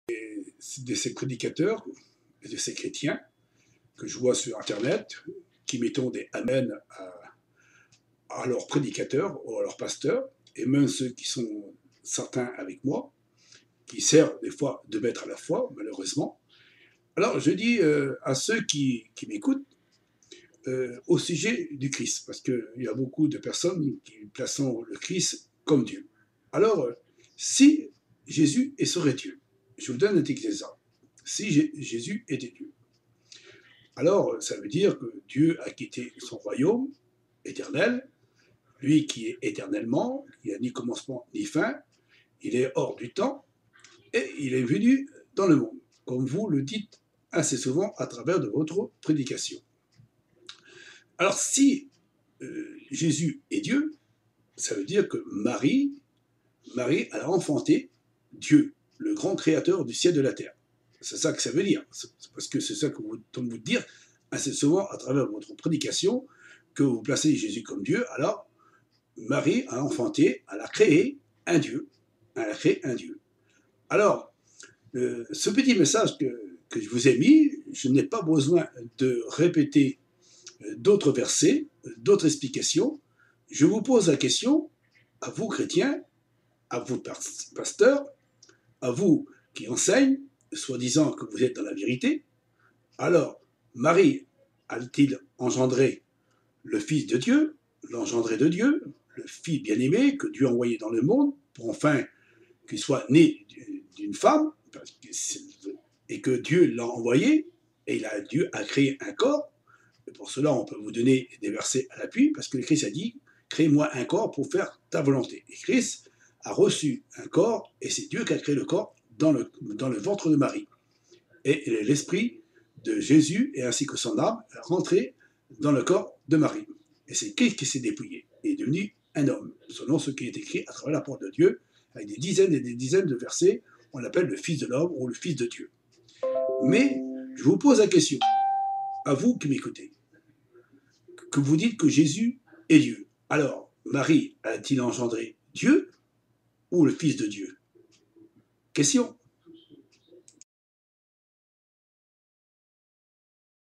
de ces prédicateurs et de ces chrétiens que je vois sur Internet qui mettent des amen à leurs prédicateurs ou à leurs pasteurs, et même ceux qui sont certains avec moi, qui servent des fois de maître à la foi, malheureusement. Alors je dis à ceux qui m'écoutent, au sujet du Christ, parce qu'il y a beaucoup de personnes qui placent le Christ comme Dieu. Alors, si Jésus serait Dieu, je vous donne un exemple. Si Jésus était Dieu, alors ça veut dire que Dieu a quitté son royaume éternel, lui qui est éternellement, qui n'a ni commencement ni fin, il est hors du temps, et il est venu dans le monde, comme vous le dites assez souvent à travers de votre prédication. Alors si Jésus est Dieu, ça veut dire que Marie a enfanté Dieu, le grand créateur du ciel et de la terre. C'est ça que ça veut dire. Parce que c'est ça que vous tentez de dire assez souvent à travers votre prédication, que vous placez Jésus comme Dieu. Alors, Marie a enfanté, elle a créé un Dieu. Elle a créé un Dieu. Alors, ce petit message que je vous ai mis, je n'ai pas besoin de répéter d'autres versets, d'autres explications. Je vous pose la question, à vous chrétiens, à vous pasteurs, à vous qui enseignent, soi-disant que vous êtes dans la vérité. Alors, Marie a-t-il engendré le Fils de Dieu, l'engendré de Dieu, le Fils bien-aimé que Dieu a envoyé dans le monde, pour enfin qu'il soit né d'une femme, et que Dieu l'a envoyé, et Dieu a créé un corps. Et pour cela, on peut vous donner des versets à l'appui, parce que le Christ a dit « Crée-moi un corps pour faire ta volonté ». Et Christ a reçu un corps, et c'est Dieu qui a créé le corps dans le ventre de Marie. Et l'esprit de Jésus, et ainsi que son âme, est rentré dans le corps de Marie. Et c'est Christ qui s'est dépouillé, et est devenu un homme, selon ce qui est écrit à travers la parole de Dieu, avec des dizaines et des dizaines de versets, on l'appelle le Fils de l'homme ou le Fils de Dieu. Mais je vous pose la question, à vous qui m'écoutez, que vous dites que Jésus est Dieu. Alors, Marie a-t-il engendré Dieu ou le Fils de Dieu? Question.